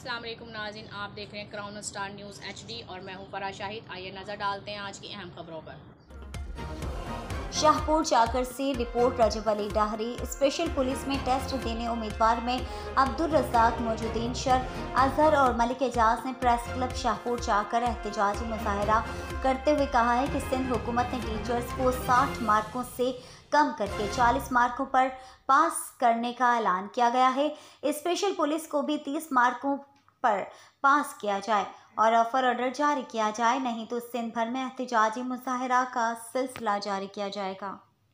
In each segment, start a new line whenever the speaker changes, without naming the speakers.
अस्सलाम वालेकुम नाज़रीन, आप देख रहे हैं क्राउन स्टार न्यूज़ HD और मैं हूं फराह शाहिद। आइए नज़र डालते हैं आज की अहम खबरों पर।
शाहपुर जाकर से report Rajab Ali Dahri. Special police में टेस्ट देने उम्मीदवार में अब्दुल रज़ाक, मौजूदीन शर, अजहर और मलिक एजाज ने प्रेस क्लब शाहपुर जाकर एहतजाजी मुजाहरा करते हुए कहा है कि सिंध हुकूमत ने टीचर्स को 60 मार्कों से कम करके 40 मार्कों पर पास करने का ऐलान किया गया है। स्पेशल पुलिस को भी 30 मार्कों पर पास किया जाए और ऑफर ऑर्डर जारी किया जाए, नहीं तो सिंध भर में एहतजाजी मुजाहरा का सिलसिला जारी किया जाएगा।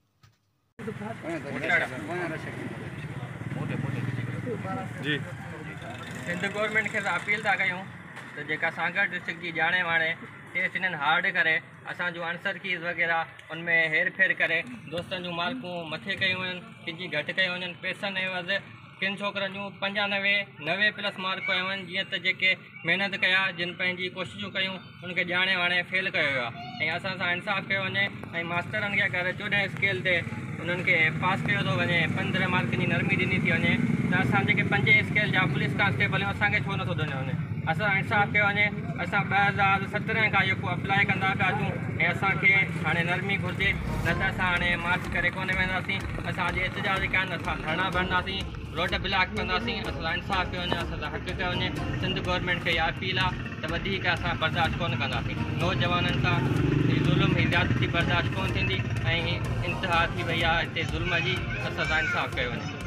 जी
सिंध गवर्नमेंट के अपील था कयूं तो जेका सागर डिस्ट्रिक्ट की जाने वाणे टेस्ट इन्हनि हार्ड करे असांजो आंसर कीज़ वग़ैरह उनमें हेर फेर करे दोस्तनि जूं मार्कूं मथे कयूं आहिनि, कंहिंजी घटि कयूं आहिनि। पैसनि एवज़ किन छोकिरनि जूं 95 मार्क आयूं आहिनि, जीअं त जेके महिनत कया, जिन पंहिंजी कोशिशूं कयूं, उनखे ॼाणे वाणे फेल कयो वियो आहे ऐं असां सां इंसाफ़ कयो वञे ऐं मास्तरनि खे अगरि 14 स्केल ते उन्हनि खे पास कयो थो वञे, 15 मार्कनि जी नरमी ॾिनी थी वञे, त असां जेके 5 स्केल जा पुलिस कांस्टेबल आहियूं असांखे छो नथो ॾिनो वञे। असां इंसाफ़ कयो वञे। असां 2017 खां जेको अप्लाई कंदा पिया अचूं ऐं असांखे हाणे नरमी घुरिजे, न त असां हाणे मार्च करे कोन वेंदासीं। असां अॼु एतिजाज कया, असां धरना भरंदासीं, रोड ब्लॉक कंदासीं। असां इंसाफ़ कयो वञे, असांजा हक़ कयो वञे। सिंध गवर्नमेंट खे इहा अपील आहे त वधीक असां बर्दाश्त कोन कंदासीं। नौजवाननि सां ज़ुल्म ही ज़्यादती बर्दाश्त कोन थींदी ऐं इंतिहा थी वई आहे हिते ज़ुल्म जी। असां सां इंसाफ़ कयो वञे।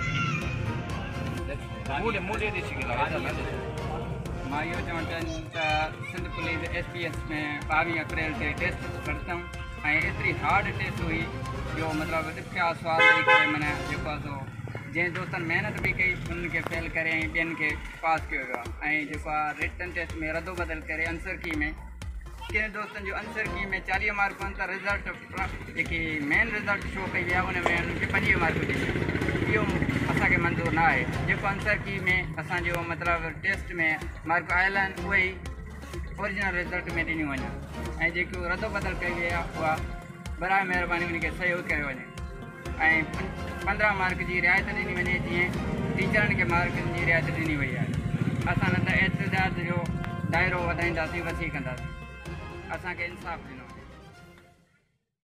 मां इहो चवणु चाहियां त सिंध पुलिस SPS में 22 अप्रैल ते टेस्ट वरितऊं ऐं एतिरी हार्ड टेस्ट हुई जो मतिलबु ॾुखिया सुवाल ॾेई करे माना जेको आहे सो जंहिं दोस्तनि महिनत बि कई उनखे फेल करे ऐं ॿियनि खे पास कयो वियो आहे। ऐं जेको आहे रिटन टेस्ट में रदो बदल करे आंसर की में कंहिं दोस्तनि जो आंसर की में 40 मार्कूं आहिनि त रिज़ल्ट जेकी मेन रिज़ल्ट शो कई आहे उन में उनखे 25 मार्कूं ॾिनी। इहो असांखे मंज़ूरु न आहे। जेको आंसर की में असांजो मतिलबु टेस्ट में मार्क आयल आहिनि उहे ई ओरिजिनल रिज़ल्ट में ॾिनियूं वञनि ऐं जेको रदो बदल कई वई आहे उहा बराए महिरबानी उनखे सहयोग कयो वञे ऐं 15 मार्क जी रिआयत ॾिनी वञे, जीअं टीचरनि खे मार्कनि जी रिआयत ॾिनी वई आहे। असां न त एतिजाज जो दाइरो वधाईंदासीं, वसी कंदासीं। असांखे इंसाफ़